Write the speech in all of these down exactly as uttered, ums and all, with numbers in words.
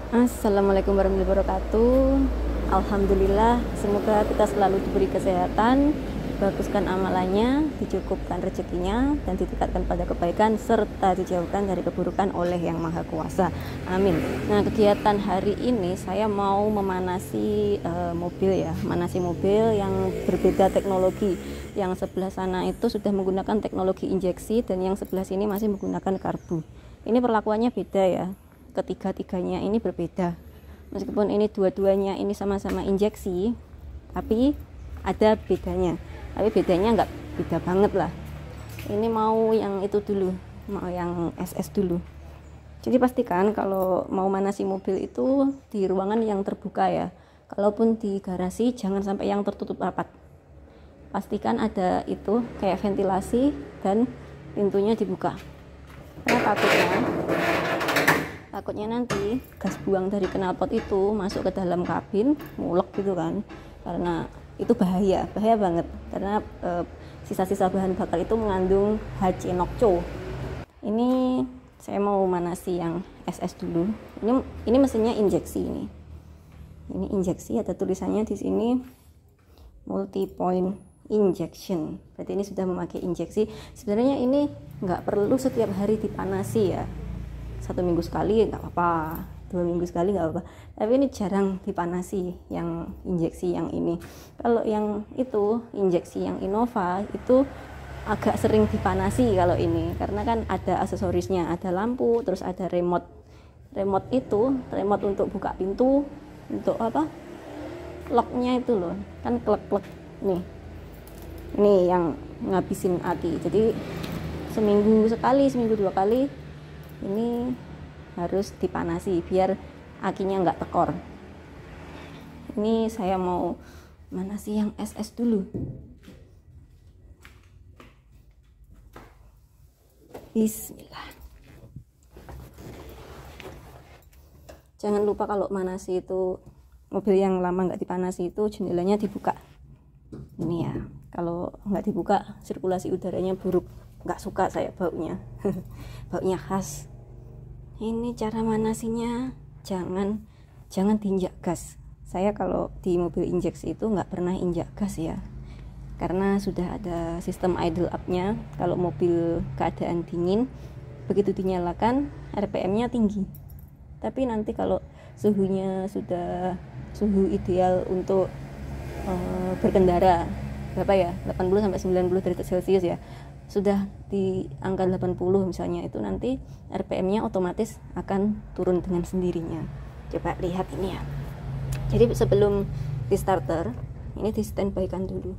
Assalamualaikum warahmatullahi wabarakatuh. Alhamdulillah, semoga kita selalu diberi kesehatan, baguskan amalannya, dicukupkan rezekinya, dan ditingkatkan pada kebaikan, serta dijauhkan dari keburukan oleh Yang Maha Kuasa. Amin. Nah, kegiatan hari ini saya mau memanasi uh, mobil ya, manasi mobil yang berbeda teknologi. Yang sebelah sana itu sudah menggunakan teknologi injeksi, dan yang sebelah sini masih menggunakan karbu. Ini perlakuannya beda ya. Ketiga-tiganya ini berbeda, meskipun ini dua-duanya ini sama-sama injeksi, tapi ada bedanya, tapi bedanya nggak beda banget lah. Ini mau yang itu dulu, mau yang S S dulu. Jadi pastikan kalau mau manasi mobil itu di ruangan yang terbuka ya, kalaupun di garasi jangan sampai yang tertutup rapat. Pastikan ada itu kayak ventilasi dan pintunya dibuka, karena takutnya takutnya nanti gas buang dari knalpot itu masuk ke dalam kabin, mulek gitu kan, karena itu bahaya bahaya banget, karena e, sisa-sisa bahan bakar itu mengandung H C nokco. Ini saya mau manasi yang S S dulu. Ini ini mesinnya injeksi, ini ini injeksi, ada tulisannya di sini multi point injection, berarti ini sudah memakai injeksi. Sebenarnya ini nggak perlu setiap hari dipanasi ya, satu minggu sekali nggak apa-apa, dua minggu sekali nggak apa-apa, tapi ini jarang dipanasi yang injeksi yang ini. Kalau yang itu injeksi yang Innova itu agak sering dipanasi kalau ini, karena kan ada aksesorisnya, ada lampu, terus ada remote remote itu remote untuk buka pintu, untuk apa, locknya itu loh kan, klek-klek nih, ini yang ngabisin aki. Jadi seminggu sekali, seminggu dua kali ini harus dipanasi biar akinya nggak tekor. Ini saya mau manasi yang S S dulu. Bismillah. Jangan lupa kalau manasi itu, mobil yang lama nggak dipanasi itu jendelanya dibuka. Ini ya, kalau nggak dibuka sirkulasi udaranya buruk, nggak suka saya baunya. Baunya khas. Ini cara manasinya, jangan jangan diinjak gas. Saya kalau di mobil injeksi itu nggak pernah injak gas ya, karena sudah ada sistem idle up-nya. Kalau mobil keadaan dingin, begitu dinyalakan R P M-nya tinggi, tapi nanti kalau suhunya sudah suhu ideal untuk uh, berkendara, berapa ya, delapan puluh sampai sembilan puluh derajat Celcius ya, sudah di angka delapan puluh misalnya, itu nanti R P M-nya otomatis akan turun dengan sendirinya. Coba lihat ini ya. Jadi sebelum di starter, ini di standby kan dulu.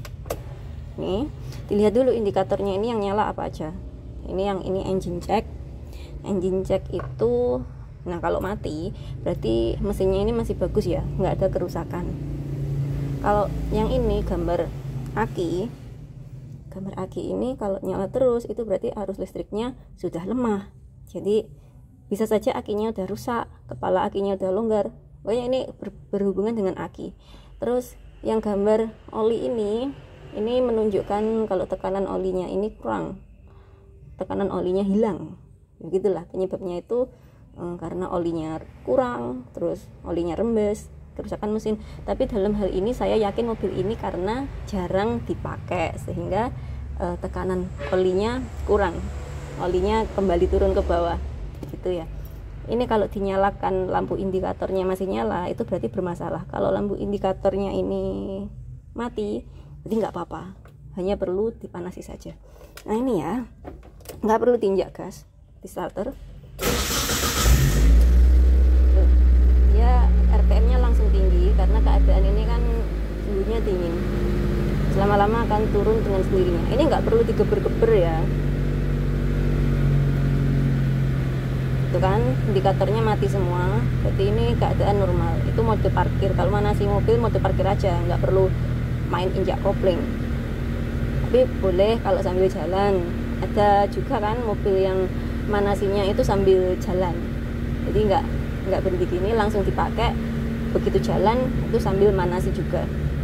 Nih, dilihat dulu indikatornya ini yang nyala apa aja. Ini yang ini engine check. Engine check itu, nah kalau mati berarti mesinnya ini masih bagus ya, nggak ada kerusakan. Kalau yang ini gambar aki, gambar aki ini kalau nyala terus itu berarti arus listriknya sudah lemah. Jadi bisa saja akinya udah rusak, kepala akinya udah longgar. Pokoknya ini ber, berhubungan dengan aki. Terus yang gambar oli ini, ini menunjukkan kalau tekanan olinya ini kurang, tekanan olinya hilang. Begitulah penyebabnya itu, eh, karena olinya kurang, terus olinya rembes, kerusakan mesin. Tapi dalam hal ini saya yakin mobil ini karena jarang dipakai, sehingga eh, tekanan olinya kurang, olinya kembali turun ke bawah gitu ya. Ini kalau dinyalakan lampu indikatornya masih nyala, itu berarti bermasalah. Kalau lampu indikatornya ini mati, berarti nggak apa-apa, hanya perlu dipanasi saja. Nah ini ya, nggak perlu diinjak gas di starter. Ya R P M-nya langsung tinggi karena keadaan ini kan suhunya dingin, lama-lama akan turun dengan sendirinya. Ini nggak perlu digeber-geber ya. Itu kan indikatornya mati semua, berarti ini keadaan normal. Itu mode parkir. Kalau manasi mobil mode parkir aja, nggak perlu main injak kopling. Tapi boleh kalau sambil jalan. Ada juga kan mobil yang manasinya itu sambil jalan, jadi nggak nggak berhenti gini, langsung dipakai begitu jalan itu sambil manasi juga.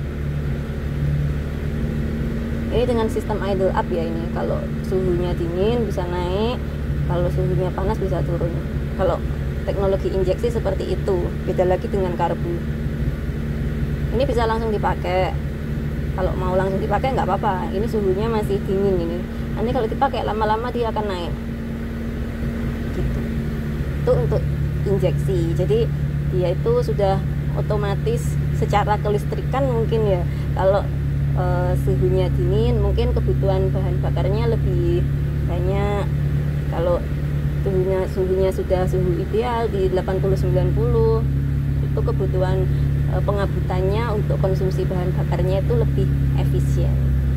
Ini dengan sistem idle up ya. Ini kalau suhunya dingin bisa naik, kalau suhunya panas bisa turun. Kalau teknologi injeksi seperti itu. Beda lagi dengan karbu. Ini bisa langsung dipakai. Kalau mau langsung dipakai nggak apa-apa. Ini suhunya masih dingin ini. Nanti kalau dipakai lama-lama dia akan naik. Gitu. Itu untuk injeksi. Jadi dia itu sudah otomatis secara kelistrikan mungkin ya. Kalau e, suhunya dingin, mungkin kebutuhan bahan bakarnya lebih banyak. Kalau suhunya suhunya sudah suhu ideal di delapan puluh sembilan puluh, itu kebutuhan e, pengabutannya untuk konsumsi bahan bakarnya itu lebih efisien.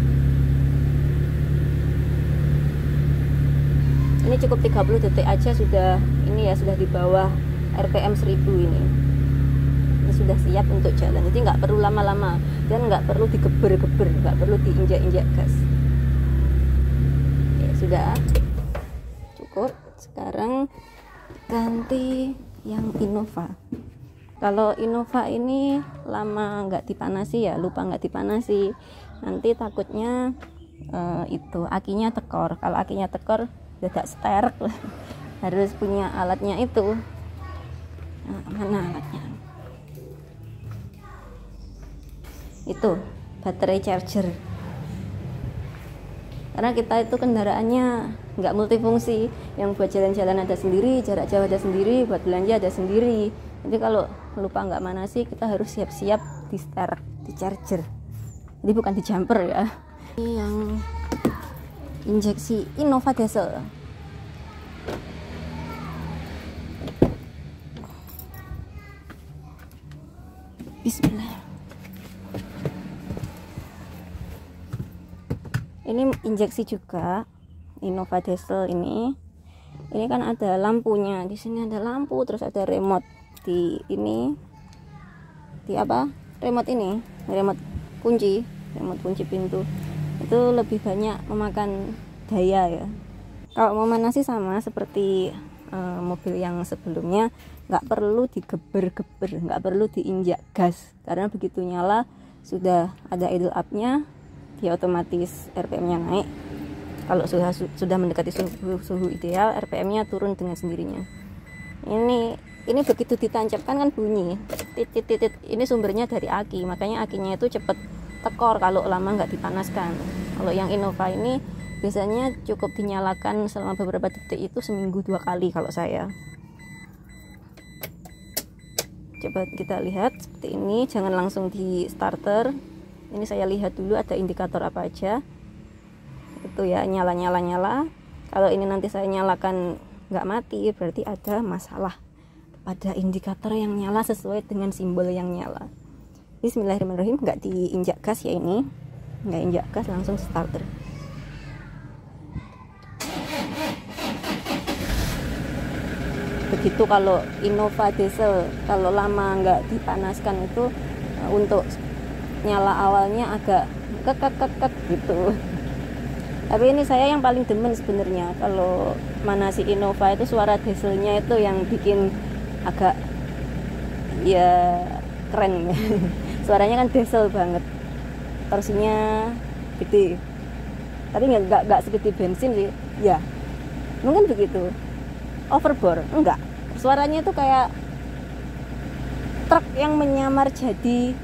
Ini cukup tiga puluh detik aja sudah ini ya, sudah di bawah R P M seribu ini. Ini sudah siap untuk jalan. Jadi nggak perlu lama-lama dan nggak perlu digeber-geber, nggak perlu diinjak-injak gas. Ya sudah cukup. Sekarang ganti yang Innova. Kalau Innova ini lama nggak dipanasi ya, lupa nggak dipanasi, nanti takutnya uh, itu akinya tekor. Kalau akinya tekor tidak sterk, harus punya alatnya itu. Nah, mana alatnya? Itu baterai charger. Karena kita itu kendaraannya nggak multifungsi, yang buat jalan-jalan ada sendiri, jarak jauh ada sendiri, buat belanja ada sendiri. Jadi kalau lupa nggak manasi, kita harus siap-siap di sterk, di charger. Jadi bukan di jumper ya. Ini yang injeksi Innova diesel. Bismillah. Ini injeksi juga Innova diesel ini. Ini kan ada lampunya. Di sini ada lampu, terus ada remote di ini. Di apa? Remote ini, remote kunci, remote kunci pintu. Itu lebih banyak memakan daya ya. Kalau mau manasi sama seperti uh, mobil yang sebelumnya, nggak perlu digeber-geber, nggak perlu diinjak gas, karena begitu nyala sudah ada idle up-nya, dia otomatis R P M-nya naik. Kalau sudah sudah mendekati suhu, suhu ideal, R P M-nya turun dengan sendirinya. Ini ini begitu ditancapkan kan bunyi titit titit. Ini sumbernya dari aki, makanya akinya itu cepet tekor kalau lama nggak dipanaskan. Kalau yang Innova ini biasanya cukup dinyalakan selama beberapa detik, itu seminggu dua kali kalau saya. Coba kita lihat seperti ini, jangan langsung di starter. Ini saya lihat dulu ada indikator apa aja. Itu ya, nyala-nyala-nyala. Kalau ini nanti saya nyalakan nggak mati, berarti ada masalah pada indikator yang nyala sesuai dengan simbol yang nyala. Bismillahirrahmanirrahim. Nggak diinjak gas ya ini, nggak injak gas, langsung starter. Begitu kalau Innova diesel, kalau lama nggak dipanaskan itu untuk nyala awalnya agak kek-kek-kek gitu. Tapi ini saya yang paling demen sebenarnya kalau manasi Innova itu suara dieselnya itu yang bikin agak ya keren. Suaranya kan diesel banget, torsinya gede, tapi nggak nggak segede bensin sih ya, mungkin begitu. Overbore enggak, suaranya itu kayak truk yang menyamar jadi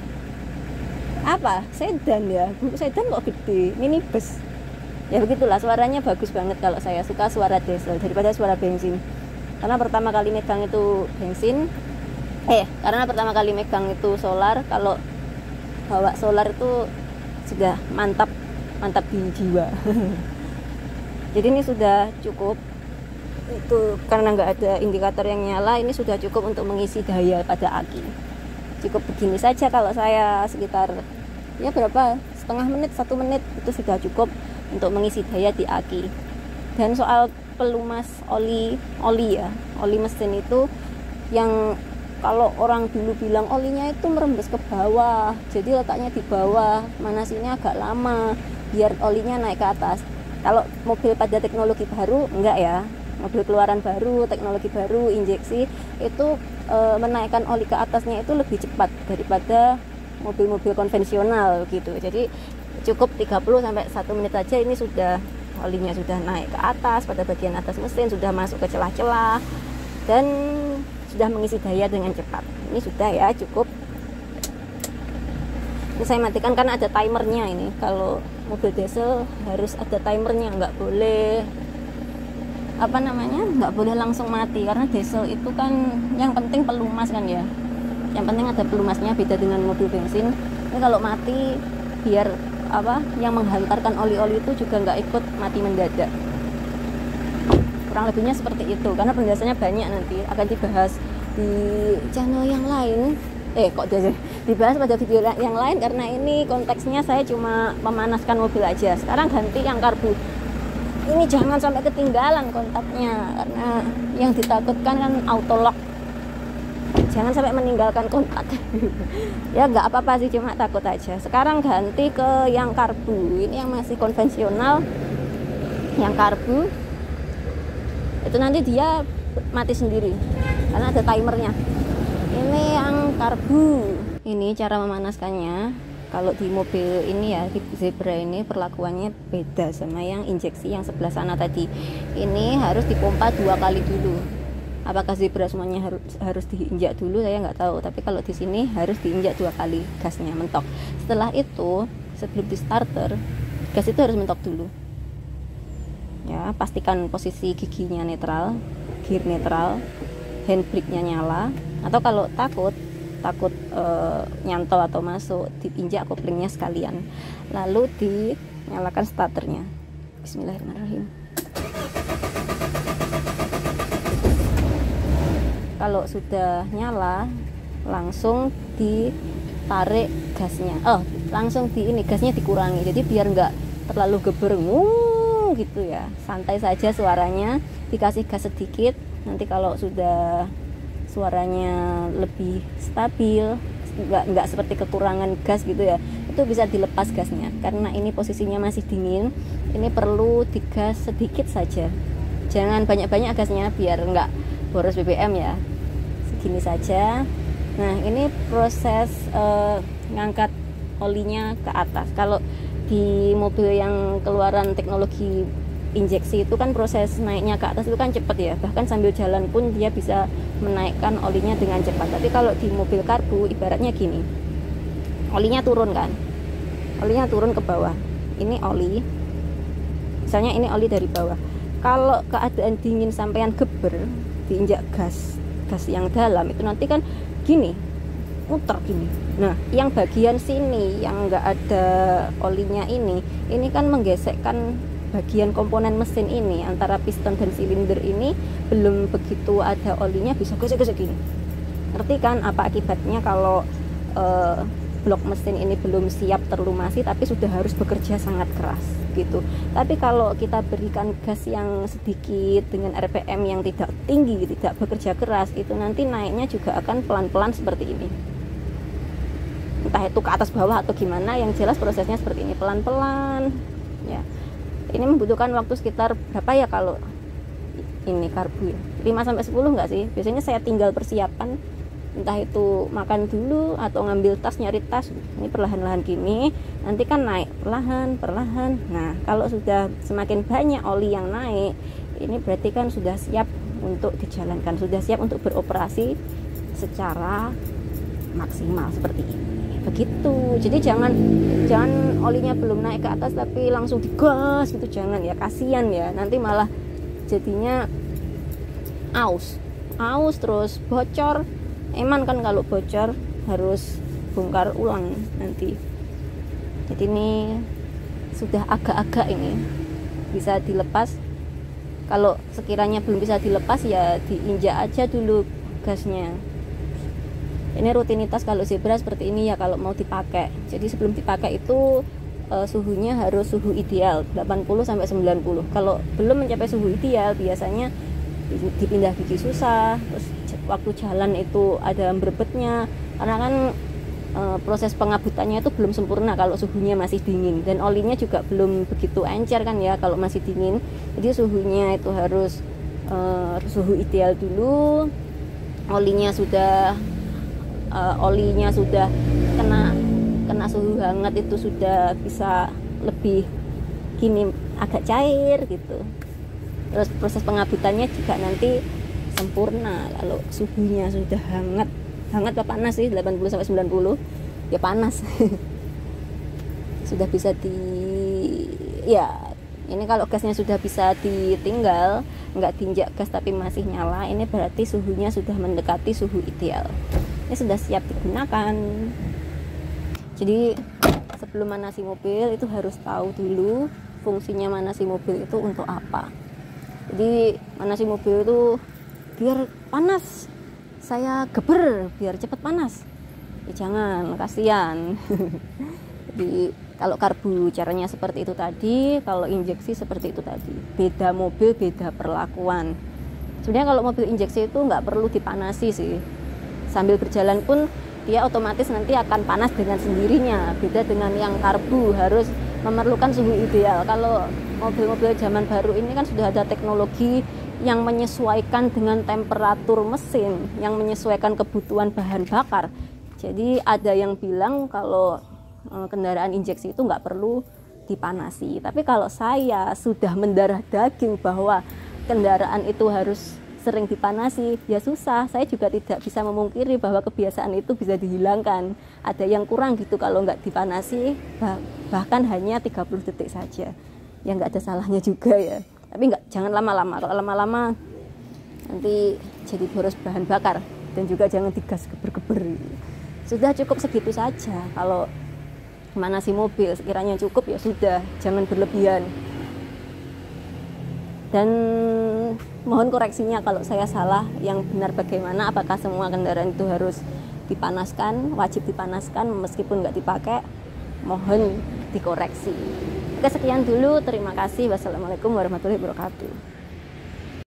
apa, sedan ya, sedan kok gede, minibus ya, begitulah. Suaranya bagus banget. Kalau saya suka suara diesel daripada suara bensin, karena pertama kali megang itu bensin eh karena pertama kali megang itu solar. Kalau bawa solar itu sudah mantap mantap di jiwa. Jadi ini sudah cukup, itu karena nggak ada indikator yang nyala, ini sudah cukup untuk mengisi daya pada aki. Cukup begini saja kalau saya, sekitar ya berapa, setengah menit, satu menit itu sudah cukup untuk mengisi daya di aki. Dan soal pelumas oli oli ya, oli mesin itu yang kalau orang dulu bilang olinya itu merembes ke bawah, jadi letaknya di bawah, manasinya agak lama biar olinya naik ke atas. Kalau mobil pada teknologi baru enggak ya, mobil keluaran baru, teknologi baru, injeksi itu e, menaikkan oli ke atasnya itu lebih cepat daripada mobil-mobil konvensional gitu. Jadi cukup tiga puluh sampai satu menit aja ini sudah olinya sudah naik ke atas pada bagian atas mesin, sudah masuk ke celah-celah, dan sudah mengisi daya dengan cepat. Ini sudah ya, cukup. Ini saya matikan karena ada timernya. Ini kalau mobil diesel harus ada timernya, nggak boleh apa namanya nggak boleh langsung mati, karena diesel itu kan yang penting pelumas kan ya, yang penting ada pelumasnya, beda dengan mobil bensin. Ini kalau mati biar apa yang menghantarkan oli-oli itu juga nggak ikut mati mendadak, kurang lebihnya seperti itu. Karena penjelasannya banyak, nanti akan dibahas di channel yang lain, eh kok dibahas pada video yang lain, karena ini konteksnya saya cuma memanaskan mobil aja. Sekarang ganti yang karbu. Ini jangan sampai ketinggalan kontaknya, karena yang ditakutkan kan auto lock. Jangan sampai meninggalkan kontak. Ya nggak apa-apa sih, cuma takut aja. Sekarang ganti ke yang karbu. Ini yang masih konvensional. Yang karbu itu nanti dia mati sendiri karena ada timernya. Ini yang karbu. Ini cara memanaskannya. Kalau di mobil ini ya, di Zebra ini perlakuannya beda sama yang injeksi yang sebelah sana tadi. Ini harus dipompa dua kali dulu. Apakah Zebra semuanya harus harus diinjak dulu, saya nggak tahu. Tapi kalau di sini harus diinjak dua kali gasnya, mentok. Setelah itu, sebelum di starter, gas itu harus mentok dulu. Ya, pastikan posisi giginya netral, gear netral, handbrake-nya nyala. Atau kalau takut takut e, nyantol atau masuk, diinjak koplingnya sekalian, lalu dinyalakan starternya. Bismillahirrahmanirrahim. Kalau sudah nyala, langsung ditarik gasnya. Oh, langsung di ini gasnya dikurangi, jadi biar nggak terlalu geber nguu, gitu ya. Santai saja suaranya, dikasih gas sedikit. Nanti kalau sudah suaranya lebih stabil, nggak nggak seperti kekurangan gas gitu ya, itu bisa dilepas gasnya. Karena ini posisinya masih dingin, ini perlu digas sedikit saja, jangan banyak-banyak gasnya biar nggak boros B B M ya, segini saja. Nah, ini proses uh, ngangkat olinya ke atas. Kalau di mobil yang keluaran teknologi injeksi itu kan proses naiknya ke atas itu kan cepat ya, bahkan sambil jalan pun dia bisa menaikkan olinya dengan cepat. Tapi kalau di mobil karbu ibaratnya gini, olinya turun kan, olinya turun ke bawah. Ini oli, misalnya ini oli dari bawah. Kalau keadaan dingin sampean geber, diinjak gas gas yang dalam itu nanti kan gini, muter gini. Nah, yang bagian sini yang nggak ada olinya ini, ini kan menggesekkan bagian komponen mesin ini, antara piston dan silinder ini belum begitu ada olinya, bisa gesek-gesek gini. Ngerti kan apa akibatnya kalau uh, blok mesin ini belum siap terlumasi tapi sudah harus bekerja sangat keras gitu. Tapi kalau kita berikan gas yang sedikit dengan R P M yang tidak tinggi, tidak bekerja keras, itu nanti naiknya juga akan pelan-pelan seperti ini. Entah itu ke atas bawah atau gimana, yang jelas prosesnya seperti ini, pelan-pelan ya. Ini membutuhkan waktu sekitar berapa ya kalau ini karbu ya? lima sampai sepuluh enggak sih? Biasanya saya tinggal persiapan, entah itu makan dulu atau ngambil tas, nyari tas. Ini perlahan-lahan gini, nanti kan naik perlahan-perlahan. Nah, kalau sudah semakin banyak oli yang naik, ini berarti kan sudah siap untuk dijalankan, sudah siap untuk beroperasi secara maksimal seperti ini. Begitu. Jadi jangan jangan olinya belum naik ke atas tapi langsung digas gitu, jangan ya, kasihan ya, nanti malah jadinya aus aus terus bocor. Eman kan kalau bocor harus bongkar ulang nanti. Jadi ini sudah agak-agak ini bisa dilepas. Kalau sekiranya belum bisa dilepas ya diinjak aja dulu gasnya. Ini rutinitas kalau Zebra seperti ini ya kalau mau dipakai. Jadi sebelum dipakai itu uh, suhunya harus suhu ideal delapan puluh sampai sembilan puluh. Kalau belum mencapai suhu ideal biasanya dipindah gigi susah. Terus waktu jalan itu ada berebetnya karena kan uh, proses pengabutannya itu belum sempurna kalau suhunya masih dingin, dan olinya juga belum begitu encer kan ya kalau masih dingin. Jadi suhunya itu harus uh, suhu ideal dulu. Olinya sudah Uh, olinya sudah kena kena suhu hangat, itu sudah bisa lebih gini agak cair gitu. Terus proses pengabutannya juga nanti sempurna kalau suhunya sudah hangat. Hangat apa panas sih? delapan puluh sampai sembilan puluh. Ya panas. Sudah bisa di ya, ini kalau gasnya sudah bisa ditinggal, nggak diinjak gas tapi masih nyala, ini berarti suhunya sudah mendekati suhu ideal. Ini sudah siap digunakan. Jadi sebelum manasi mobil itu harus tahu dulu fungsinya manasi mobil itu untuk apa. Jadi manasi mobil itu biar panas, saya geber biar cepat panas. Ya jangan, kasihan. Jadi kalau karbu caranya seperti itu tadi, kalau injeksi seperti itu tadi. Beda mobil, beda perlakuan. Sebenarnya kalau mobil injeksi itu nggak perlu dipanasi sih. Sambil berjalan pun dia otomatis nanti akan panas dengan sendirinya. Beda dengan yang karbu harus memerlukan suhu ideal. Kalau mobil-mobil zaman baru ini kan sudah ada teknologi yang menyesuaikan dengan temperatur mesin, yang menyesuaikan kebutuhan bahan bakar. Jadi ada yang bilang kalau kendaraan injeksi itu nggak perlu dipanasi. Tapi kalau saya sudah mendarah daging bahwa kendaraan itu harus sering dipanasi, ya susah. Saya juga tidak bisa memungkiri bahwa kebiasaan itu bisa dihilangkan. Ada yang kurang gitu kalau nggak dipanasi, bahkan hanya tiga puluh detik saja. Ya nggak ada salahnya juga ya. Tapi nggak, jangan lama-lama. Kalau lama-lama nanti jadi boros bahan bakar, dan juga jangan digas geber-geber. Sudah cukup segitu saja. Kalau manasi mobil sekiranya cukup ya sudah, jangan berlebihan. Dan mohon koreksinya kalau saya salah, yang benar bagaimana, apakah semua kendaraan itu harus dipanaskan, wajib dipanaskan meskipun nggak dipakai, mohon dikoreksi. Oke, sekian dulu, terima kasih. Wassalamualaikum warahmatullahi wabarakatuh.